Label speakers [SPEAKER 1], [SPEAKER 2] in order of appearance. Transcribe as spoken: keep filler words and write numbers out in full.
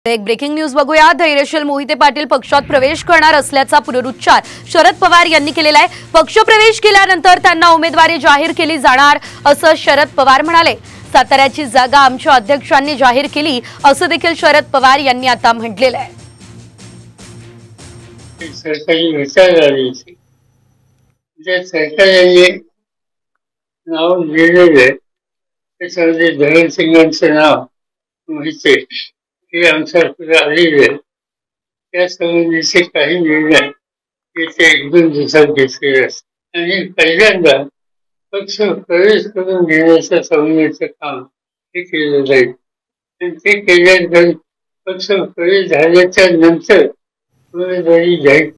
[SPEAKER 1] एक breaking news बघूया। धैर्यशील मोहिते पाटील पक्षात प्रवेश करणार असल्याचा पुनरुच्चार शरद पवार यांनी केलेला आहे। पक्षप्रवेश केल्यानंतर त्यांना उमेदवारी जाहीर केली जाणार असं शरद पवार म्हणाले। साताऱ्याची जागा आमच्या अध्यक्षांनी जाहीर केली असं देखील शरद पवार यांनी आता म्हटलेलं आहे।
[SPEAKER 2] सरकारी विचारधारे जे सरकारने नाव लिहिलेलं आहे त्याच्यामध्ये धरणसिंगांचं नाव मोहिते हे आमच्याकडे आलेले आहे। त्या संबंधीचे काही निर्णय येत्या एक दोन दिवसात घेतलेले असतात आणि पहिल्यांदा पक्ष प्रवेश करून घेण्याच्या संबंधीचं काम हे केलं जाईल आणि ते केल्यानंतर पक्ष प्रवेश झाल्याच्या नंतर उमेदवारी जाहीर